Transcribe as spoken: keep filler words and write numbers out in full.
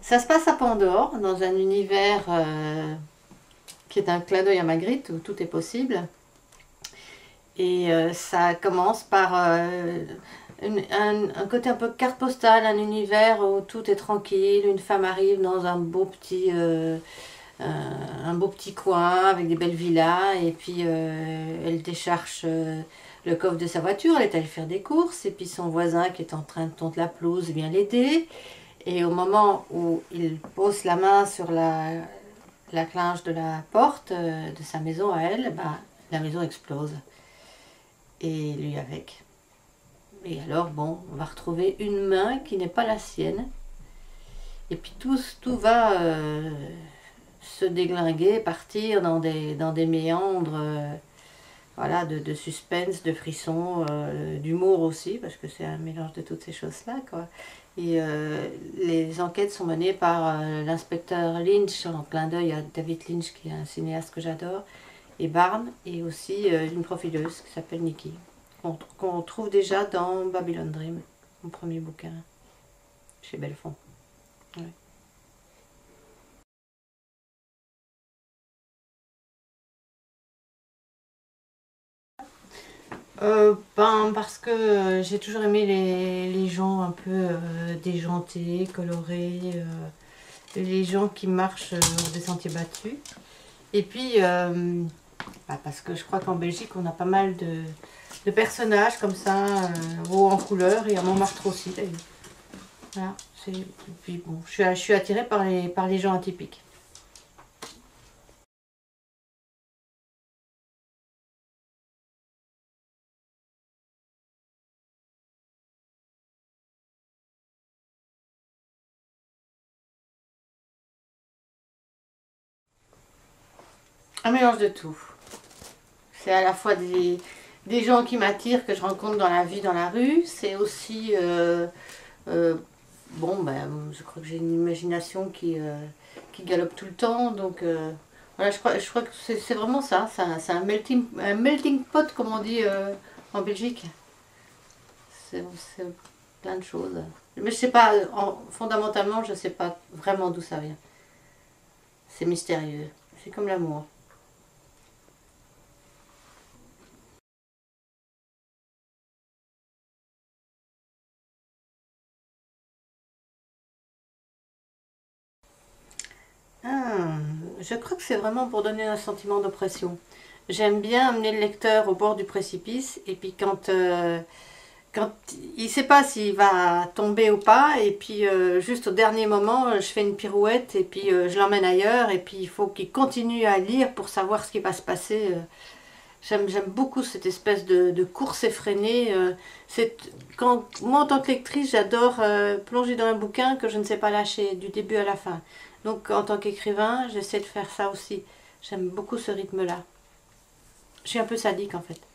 Ça se passe à Pandore, dans un univers euh, qui est un clin d'œil à Magritte, où tout est possible. Et euh, ça commence par euh, une- un, un côté un peu carte postale, un univers où tout est tranquille. Une femme arrive dans un beau petit, euh, un, un beau petit coin avec des belles villas, et puis euh, elle décharge euh, le coffre de sa voiture, elle est allée faire des courses, et puis son voisin qui est en train de tondre la pelouse vient l'aider. Et au moment où il pose la main sur la, la clinche de la porte euh, de sa maison à elle, bah, la maison explose. Et lui avec. Et alors, bon, on va retrouver une main qui n'est pas la sienne. Et puis tout, tout va euh, se déglinguer, partir dans des, dans des méandres euh, voilà, de, de suspense, de frissons, euh, d'humour aussi, parce que c'est un mélange de toutes ces choses-là, quoi. Et euh, les enquêtes sont menées par euh, l'inspecteur Lynch, en clin d'œil à David Lynch, qui est un cinéaste que j'adore, et Barnes, et aussi euh, une profileuse qui s'appelle Nikki, qu'on qu'on trouve déjà dans Babylon Dream, mon premier bouquin, chez Belfond. Ouais. Euh, ben, parce que euh, j'ai toujours aimé les, les gens un peu euh, déjantés, colorés, euh, les gens qui marchent euh, sur des sentiers battus. Et puis, euh, bah, parce que je crois qu'en Belgique, on a pas mal de, de personnages comme ça, euh, hauts en couleur, et à Montmartre aussi d'ailleurs. Voilà, c'est- et puis bon, je suis, je suis attirée par les, par les gens atypiques. Un mélange de tout. C'est à la fois des, des gens qui m'attirent, que je rencontre dans la vie, dans la rue. C'est aussi, euh, euh, bon, ben, je crois que j'ai une imagination qui, euh, qui galope tout le temps. Donc, euh, voilà, je crois, je crois que c'est c'est vraiment ça. C'est un, c'est un melting, un melting pot, comme on dit euh, en Belgique. C'est c'est plein de choses. Mais je sais pas, en- fondamentalement, je sais pas vraiment d'où ça vient. C'est mystérieux. C'est comme l'amour. Ah, je crois que c'est vraiment pour donner un sentiment d'oppression. J'aime bien amener le lecteur au bord du précipice, et puis quand, euh, quand il ne sait pas s'il va tomber ou pas, et puis euh, juste au dernier moment, euh, je fais une pirouette, et puis euh, je l'emmène ailleurs, et puis il faut qu'il continue à lire pour savoir ce qui va se passer. euh. J'aime, j'aime beaucoup cette espèce de, de course effrénée. euh, c'est, quand, moi, en tant que lectrice, j'adore euh, plonger dans un bouquin que je ne sais pas lâcher du début à la fin. Donc, en tant qu'écrivain, j'essaie de faire ça aussi. J'aime beaucoup ce rythme-là. Je suis un peu sadique, en fait.